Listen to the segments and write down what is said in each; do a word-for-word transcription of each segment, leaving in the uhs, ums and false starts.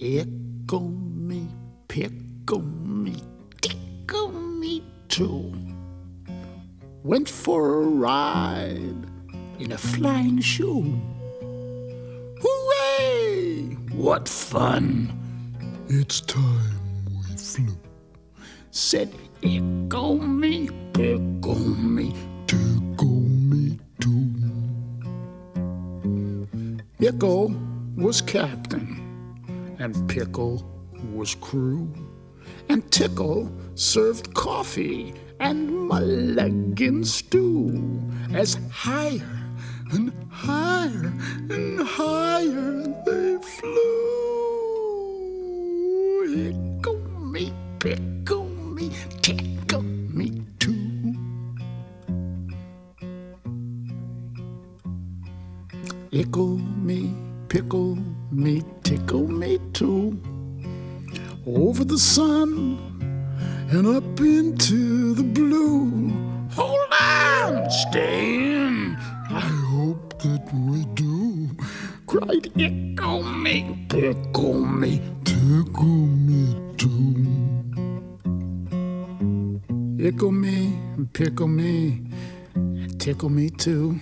Ickle me, pickle me, tickle me too. Went for a ride in a flying shoe. Hooray! What fun! It's time we flew. Said ickle me, pickle me, tickle me too. Ickle was captain, and Pickle was crew, and Tickle served coffee and mulligan stew. As higher and higher and higher they flew. Ickle me, pickle me, tickle me too. Ickle me, pickle me, tickle me too. Over the sun and up into the blue. Hold on, stay in. I hope that we do. Cried ickle me, pickle me, tickle me too. Ickle me, pickle me, tickle me too.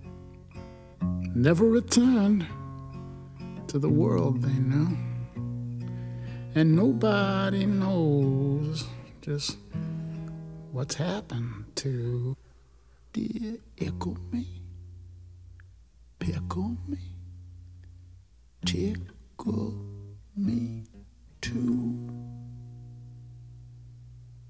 Never returned to the world they knew. And nobody knows just what's happened to dear Ickle me, pickle me, tickle me too.